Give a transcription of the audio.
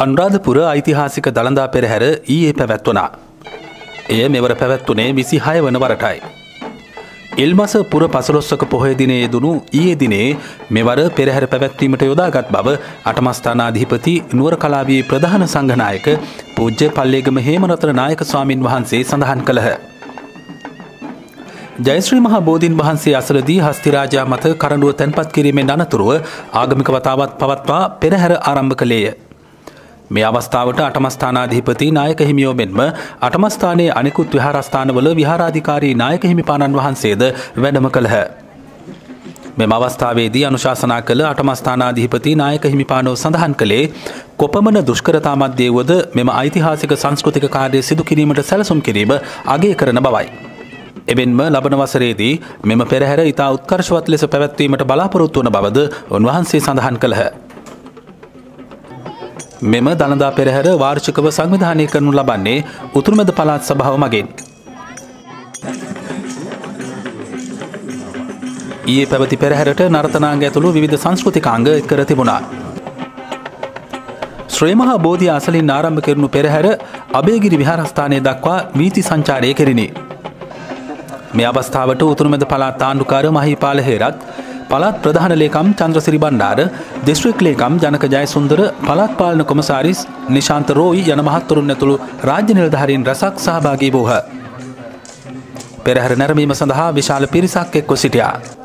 අනුරාධපුර ඓතිහාසික දළදා පෙරහැර ඊයේ පැවැත්වුණා. එය මෙවර පැවැත්වුණේ 26 වන වරටයි. ඉල්මස පුර 15ක පොහොය දිනයේ යෙදුණු ඊයේ දිනේ මෙවර පෙරහැර පැවැත්වීමට යොදාගත් බව අටමස්ථානාධිපති නුවර කලාවියේ ප්‍රධාන සංඝනායක පූජ්‍ය පල්ලේගම හේමරතන නායක ස්වාමින් වහන්සේ සඳහන් කළහ. ජයශ්‍රී මහා බෝධීන් වහන්සේ අසලදී හස්තිරාජා මත කරඬුව තැන්පත් කිරීමෙන් අනතුරුව ආගමික වතාවත් පවත්වා පෙරහැර ආරම්භ කළේය. මේ අවස්ථාවට අටමස්ථානාධිපති නායක හිමියෝ මෙන්ම අටමස්ථානයේ අනෙකුත් විහාරස්ථානවල විහාරාධිකාරී නායක හිමිපාණන් වහන්සේද වැඩම කළහ. මෙම අවස්ථාවේදී අනුශාසනා කළ අටමස්ථානාධිපති නායක හිමිපාණෝ සඳහන් කළේ කොපමණ දුෂ්කරතා මැද්දේ වුවද මෙම ඓතිහාසික සංස්කෘතික කාර්යය සිදු කිරීමට සැලසුම් කිරීම අගය කරන බවයි. එබැවින්ම ලබන වසරේදී මෙම පෙරහැර ඉතා උත්කර්ෂවත් ලෙස පැවැත්වීමට බලාපොරොත්තු වන බවද උන්වහන්සේ සඳහන් කළහ. මෙම දළදා පෙරහැර වාර්ෂිකව සංවිධානය කරනු ලබන්නේ උතුරුමැද පළාත් සභාව මගින්. ඊයේ පැවති පෙරහැරට නර්තනාංග ඇතුළු විවිධ සංස්කෘතිකාංග එක්කර තිබුණා. ශ්‍රී මහා බෝධිය අසලින් ආරම්භ කෙරුණු පෙරහැර අබේගිරි විහාරස්ථානය දක්වා වීථි සංචාරය කෙරිණි. මේ අවස්ථාවට උතුරුමැද පළාත් ආණ්ඩුකාර මහීපාල හේරත්, පළාත් ප්‍රධාන ලේකම් චන්ද්‍රසිරි බණ්ඩාර, දිස්ත්‍රික් ලේකම් ජනක ජයසුන්දර, පළාත් පාලන කොමසාරිස් නිශාන්ත රෝයි යන මහත්වරුන් ඇතුළු රාජ්‍ය නිලධාරීන් රැසක් සහභාගී වූහ. පෙරහැර නැරඹීම සඳහා විශාල පිරිසක් එක්ව සිටියා.